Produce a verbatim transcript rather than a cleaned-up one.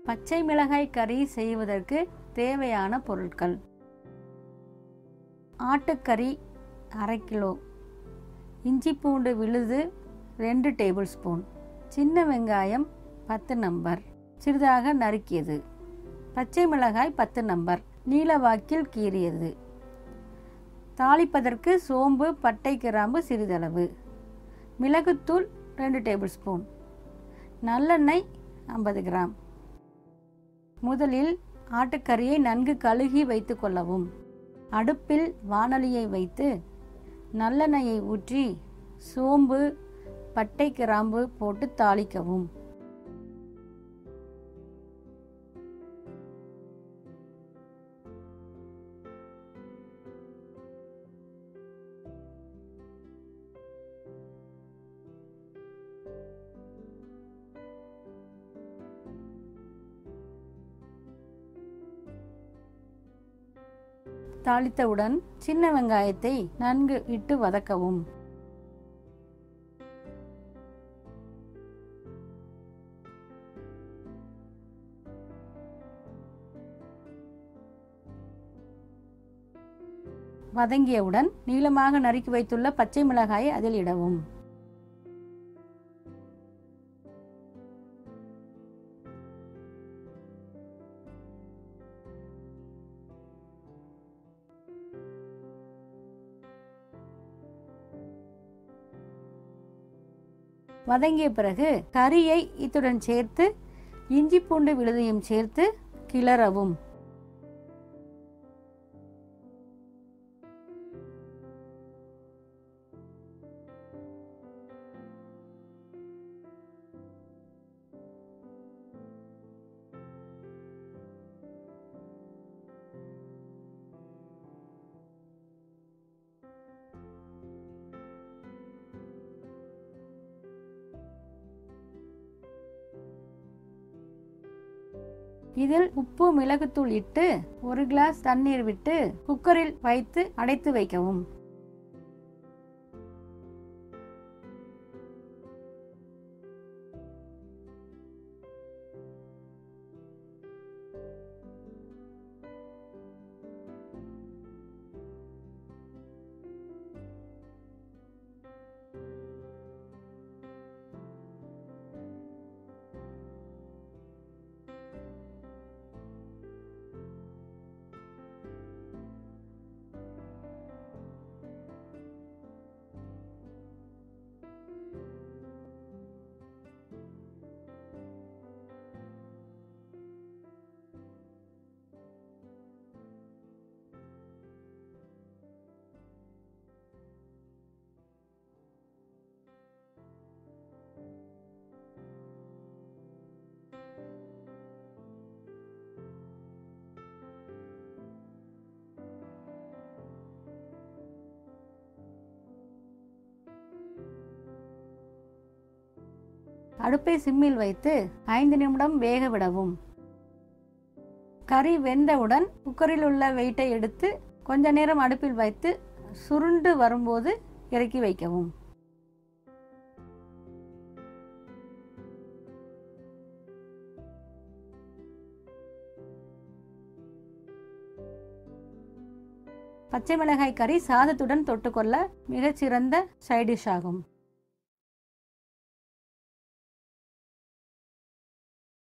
பச்சை மிளகாய் கறி செய்வதற்கு தேவையான பொருட்கள்: ஆட்டுக்கறி அரை கிலோ, இஞ்சி பூண்டு விழுது ரெண்டு டேபிள் ஸ்பூன், சின்ன வெங்காயம் பத்து நம்பர் சிறிதாக நறுக்கியது, பச்சை மிளகாய் பத்து நம்பர் நீளவாக்கில் கீறியது. தாளிப்பதற்கு சோம்பு, பட்டை, கிராம்பு சிறிதளவு, மிளகுத்தூள் ரெண்டு டேபிள் ஸ்பூன், நல்லெண்ணெய் ஐம்பது கிராம். முதலில் ஆட்டுக்கறியை நன்கு கழுகி வைத்து கொள்ளவும். அடுப்பில் வாணலியை வைத்து நல்லெண்ணெயை ஊற்றி சோம்பு, பட்டை, கிராம்பு போட்டு தாளிக்கவும். தாளித்தவுடன் சின்ன வெங்காயத்தை நன்கு இட்டு வதக்கவும். வதங்கியவுடன் நீளமாக நறுக்கி வைத்துள்ள பச்சை மிளகாயை அதில் இடவும். வதங்கிய பிறகு கறியை இத்துடன் சேர்த்து இஞ்சி பூண்டு விழுதையும் சேர்த்து கிளறவும். இதில் உப்பு, மிளகுத்தூள் இட்டு ஒரு கிளாஸ் தண்ணீர் விட்டு குக்கரில் வைத்து அடைத்து வைக்கவும். அடுப்பை சிம்மில் வைத்து ஐந்து நிமிடம் வேக விடவும். கறி வெந்தவுடன் குக்கரில் உள்ள வெயிட்டை எடுத்து கொஞ்ச நேரம் அடுப்பில் வைத்து சுருண்டு வரும்போது இறக்கி வைக்கவும். பச்சை மிளகாய் கறி சாதத்துடன் தொட்டுக்கொள்ள மிகச்சிறந்த சைடிஷ் ஆகும்.